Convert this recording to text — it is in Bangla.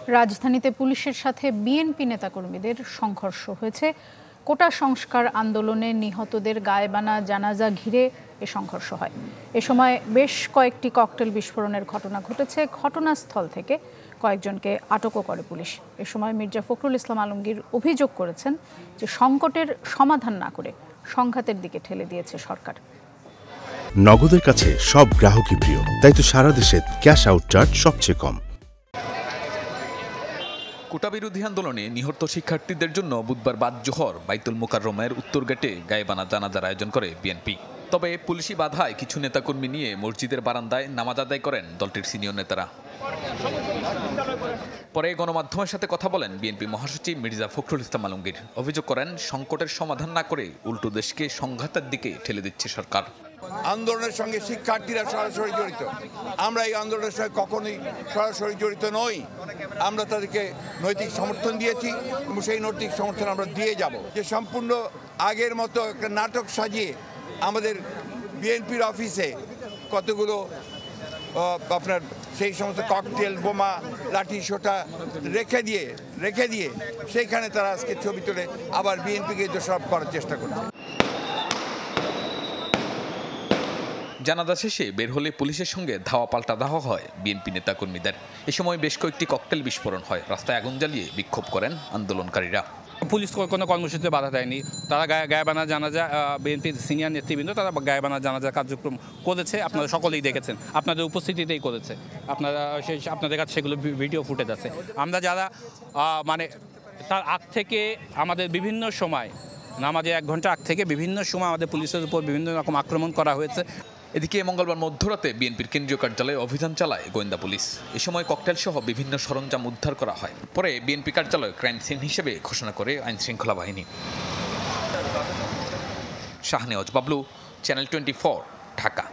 রাজধানীতে পুলিশের সাথে বিএনপি নেতাকর্মীদের সংঘর্ষ হয়েছে। কোটা সংস্কার আন্দোলনে নিহতদের গায়েবানা জানাজা ঘিরে এ সংঘর্ষ হয়। এ সময় বেশ কয়েকটি ককটেল বিস্ফোরণের ঘটনা ঘটেছে। ঘটনাস্থল থেকে কয়েকজনকে আটকও করে পুলিশ। এ সময় মির্জা ফখরুল ইসলাম আলমগীর অভিযোগ করেছেন যে সংকটের সমাধান না করে সংঘাতের দিকে ঠেলে দিয়েছে সরকার। নগদের কাছে সব গ্রাহকই প্রিয়, তাই তো সারা দেশে ক্যাশ আউট চার্জ সবচেয়ে কম। কোটা বিরোধী আন্দোলনে নিহত শিক্ষার্থীদের জন্য বুধবার বাদ জোহর বাইতুল মোকাররমের উত্তর গেটে গায়েবানা জানাজার আয়োজন করে বিএনপি। তবে পুলিশি বাধায় কিছু নেতাকর্মী নিয়ে মসজিদের বারান্দায় নামাজ আদায় করেন দলটির সিনিয়র নেতারা। পরে গণমাধ্যমের সাথে কথা বলেন বিএনপি মহাসচিব মির্জা ফখরুল ইসলাম আলমগীর। অভিযোগ করেন সংকটের সমাধান না করে উল্টো দেশকে সংঘাতের দিকে ঠেলে দিচ্ছে সরকার। আন্দোলনের সঙ্গে শিক্ষার্থীরা সরাসরি জড়িত, আমরা এই আন্দোলনের সঙ্গে কখনোই সরাসরি জড়িত নই। আমরা তাদেরকে নৈতিক সমর্থন দিয়েছি এবং সেই নৈতিক সমর্থন আমরা দিয়ে যাব। যে সম্পূর্ণ আগের মতো একটা নাটক সাজিয়ে আমাদের বিএনপির অফিসে কতগুলো আপনার সেই সমস্ত ককটেল, বোমা, লাঠি সোটা রেখে দিয়ে সেইখানে তারা আজকে ছবি তুলে আবার বিএনপিকে দোষারোপ করার চেষ্টা করছে। জানাজা শেষে বের হলে পুলিশের সঙ্গে ধাওয়া পাল্টা ধাওয়া হয় বিএনপি নেতাকর্মীদের। এ সময় বেশ কয়েকটি ককটেল বিস্ফোরণ হয়। রাস্তায় আগুন জ্বালিয়ে বিক্ষোভ করেন আন্দোলনকারীরা। পুলিশ কোনো কর্মসূচিতে বাধা দেয়নি। তারা গায়েবানা জানাজা, বিএনপির সিনিয়র নেতৃবৃন্দ তারা গায়েবানা জানাজা কার্যক্রম করেছে। আপনারা সকলেই দেখেছেন, আপনাদের উপস্থিতিতেই করেছে। আপনাদের কাছে সেগুলো ভিডিও ফুটেজ আছে। আমরা যারা মানে তার আগ থেকে আমাদের বিভিন্ন সময়, নামাজের 1 ঘন্টা আগ থেকে বিভিন্ন সময় আমাদের পুলিশের উপর বিভিন্ন রকম আক্রমণ করা হয়েছে। এদিকে মঙ্গলবার মধ্যরাতে বিএনপির কেন্দ্রীয় কার্যালয়ে অভিযান চালায় গোয়েন্দা পুলিশ। এ সময় ককটেল সহ বিভিন্ন সরঞ্জাম উদ্ধার করা হয়। পরে বিএনপি কার্যালয় ক্রাইম সিন হিসেবে ঘোষণা করে আইনশৃঙ্খলা বাহিনী। শাহনেওয়াজ বাবলু, চ্যানেল 24, ঢাকা।